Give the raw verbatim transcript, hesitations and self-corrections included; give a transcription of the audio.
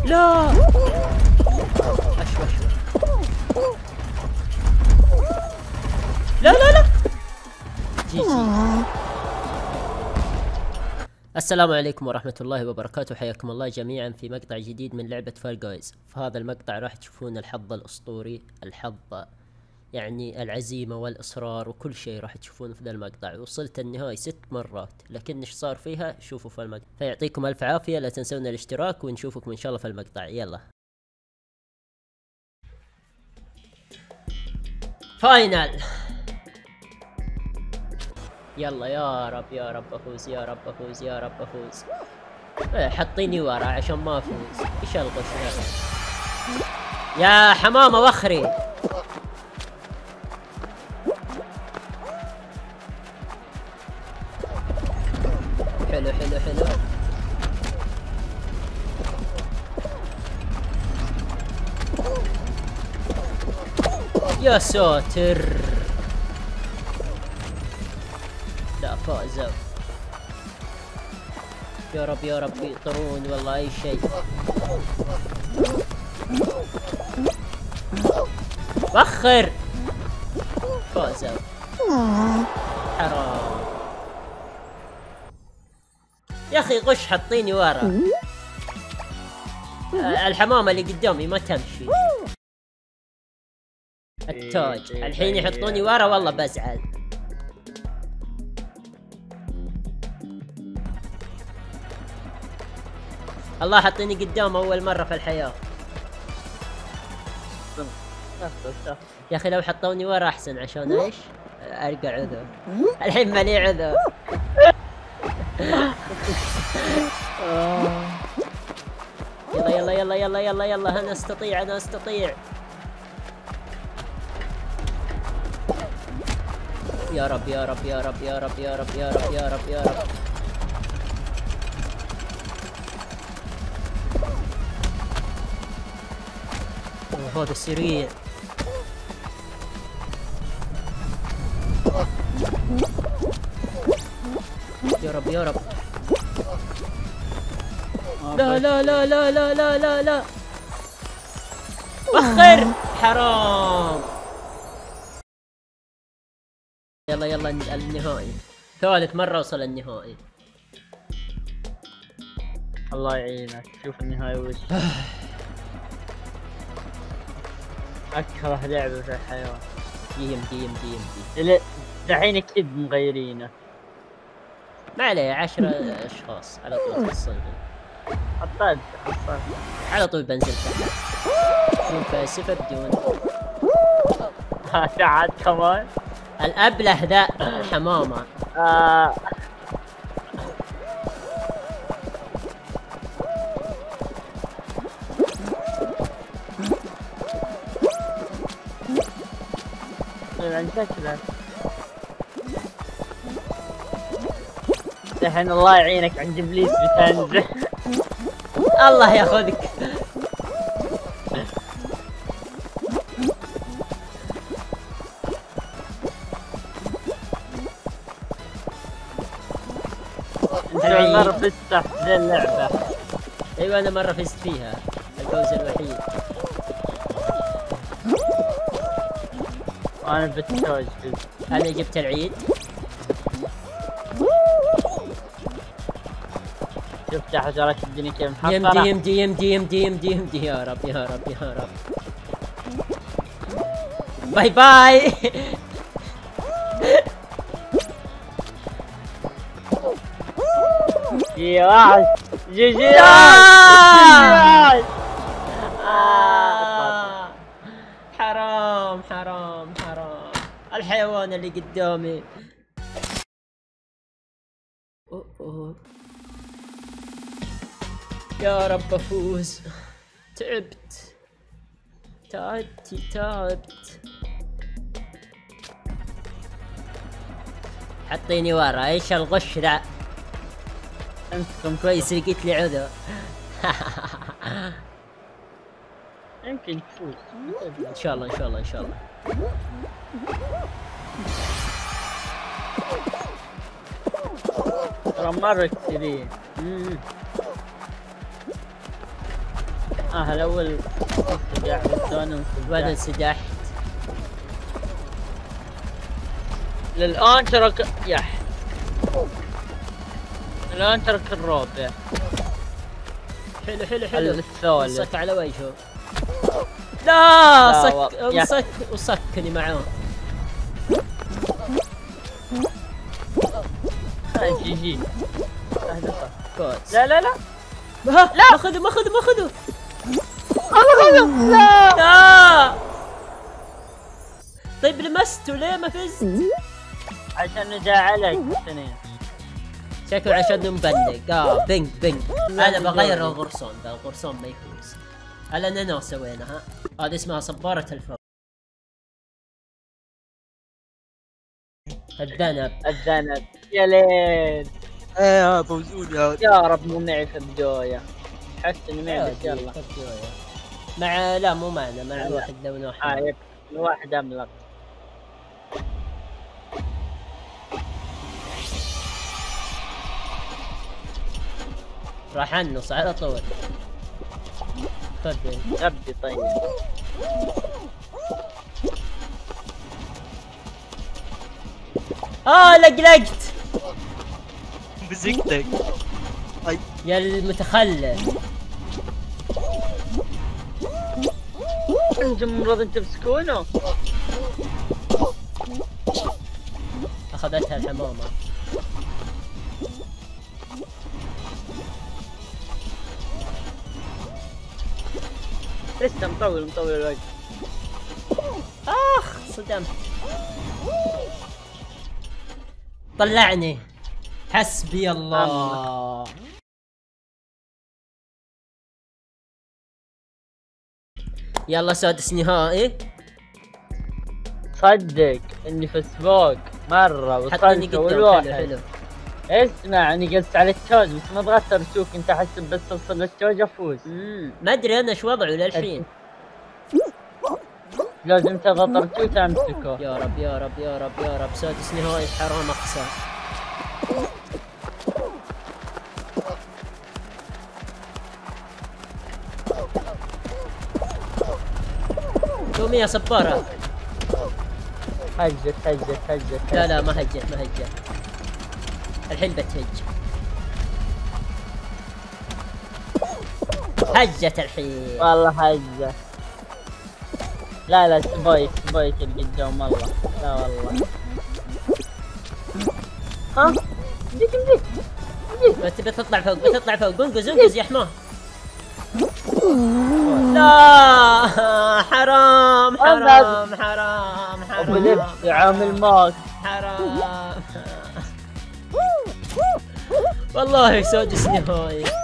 لا اشوى اشوى. لا لا لا جي جي. السلام عليكم ورحمة الله وبركاته، حياكم الله جميعا في مقطع جديد من لعبة فال جايز. في هذا المقطع راح تشوفون الحظ الأسطوري، الحظ يعني العزيمة والإصرار وكل شيء راح تشوفونه في ذا المقطع. وصلت النهاية ست مرات، لكن ايش صار فيها شوفوا في المقطع. فيعطيكم ألف عافية، لا تنسون الاشتراك ونشوفكم إن شاء الله في المقطع. يلا فاينل. يلا يا رب يا رب افوز، يا رب افوز، يا رب افوز. ايه حطيني ورا عشان ما افوز. ايش الغش هذا يا حمامة وخري؟ حلو حلو حلو. يا ساتر، لا فازوا. يا رب يا رب يطرون والله اي شيء. وخر. فازوا. حرام يا اخي، غش حطيني ورا. الحمامة اللي قدامي ما تمشي. التاج الحين يحطوني ورا والله بزعل. الله حطيني قدام اول مرة في الحياة. يا اخي لو حطوني ورا احسن، عشان ايش؟ ارقع عذر. الحين مالي عذر. يلا يلا يلا يلا يلا يلا، انا استطيع انا استطيع. يا رب يا رب يا رب يا رب يا رب يا رب يا رب يا رب. اوه هذا سريع. يا رب يا رب. لا لا لا لا لا لا لا لا. وخر. حرام. يلا يلا النهائي. ثالث مرة وصل النهائي. الله يعينك. شوف النهاية وش. أكره لعبة في الحياة. ديم ديم ديم ديم. دحين أكيد مغيرينه. ما عليه، عشرة أشخاص على طول تصلهم. حطيت حطيت على طول بنزل تحت. شوف صفر بدون. هذا عاد كمان. الأبله ذا الحمامة. آه. عن شكلك دحين الله يعينك عند ابليس بتنزل. الله ياخذك. انت مرة فزت في اللعبة. ايوه انا مرة فزت فيها، الفوز الوحيد. انا بالتوج انا جبت العيد. شفت حشرات الدنيا كيف محطرة. يمدي يمدي يمدي يمدي يمدي يمدي. يا رب يا رب يا رب. باي باي. جي واحد جي جي حرام حرام حرام. الحيوان اللي قدامي. أوه أوه. يا رب افوز. تعبت تعبت تعبت. حطيني ورا. ايش الغش ذا؟ انتم كويس لقيت لي عذر. يمكن تفوز ان شاء الله ان شاء الله ان شاء الله. ترى مرة كثيرين. اه الاول انسداح والثاني وانا انسداح. انسدحت. للآن ترك يح الآن ترك الرابع. حلو حلو حلو. الثالث صك على وجهه. لا لا صك والله. وصك وصكني معاه. جي جي. كويس. لا لا لا لا ما خذوا ما خذوا ما خذوا. لا لا. طيب لمسته ليه ما فزت؟ عشان نداعلك اثنين. شكله عشان مبلق. اه بنج بنج. انا بغير الغرصون ذا، الغرصون ما يفوز. الاناناس سويناها. هذه اسمها صبارة الفم. الذنب. الذنب يا ليل. ايه موجود يا يا رب مو معي في البداية. حس اني معي بس يلا. مع لا مو معنا، مع واحد لونه اه احمر. يكفي واحد املق. راح عنص على طول. تفضل. ابدي طيب. اه لقلقت مسكتك. اي يا المتخلف. انتم راضين تمسكونه؟ اخذتها الحمامة. لسه مطول مطول الوقت. اخ صدمت. طلعني. حسبي الله. يلا سادس نهائي. صدق اني في السباق مرة حطني وصلت قدام. والواحد. حلو حلو. اسمع اني قست على التاج بس ما ضغطت ارسوك، انت احسب بس اوصل للتاج افوز. امم ما ادري انا ايش وضعه للحين. لازم تضغط ارسوك تمسكه. يا رب يا رب يا رب يا رب. سادس نهائي حرام اخسر. قومي يا صبارة. هجت هجت هجت. لا لا ما هجت ما هجت. الحين بتهج. هجت الحين. والله هجت. لا لا سبايك سبايك اللي قدام والله. لا والله. ها؟ مديك مديك بت- بتطلع فوق بتطلع فوق. انقز انقز يا حمار. لا حرام حرام حرام ابو حرام لبس عامل ماك. حرام. والله سادس نهائي.